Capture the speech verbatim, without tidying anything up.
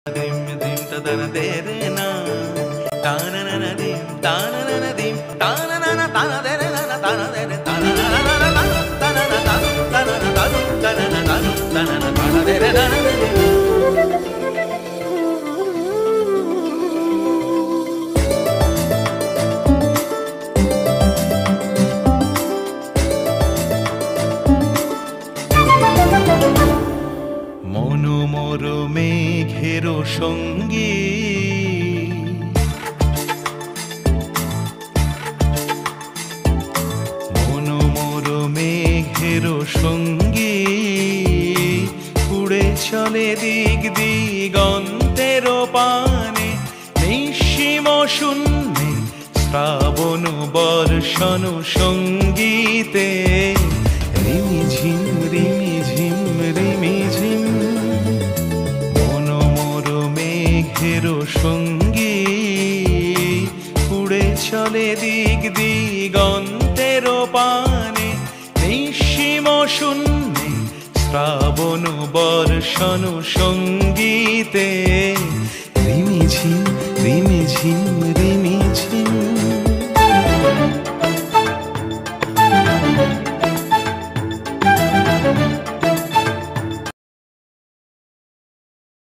dim dim tadana dere na tana na na dim tana na na dim tana na na tana dere na na tana dere tana na na na na tana na tana tana na tana tana na tana tana na tana dere na na মনোমর মেঘের সঙ্গী মনোমর মেঘের সঙ্গী উড়ে চলে দিক দিগন্তের পানে নিঃসীম শূন্যে শ্রাবণ বর্ষণ সঙ্গীতে রিমিঝিম রিমিঝিম রিমিঝিম মনোমর মেঘের সঙ্গী উড়ে চলে দিক দিগন্তের পানে নিঃসীম শূন্যে শ্রাবণ বর্ষণ সঙ্গী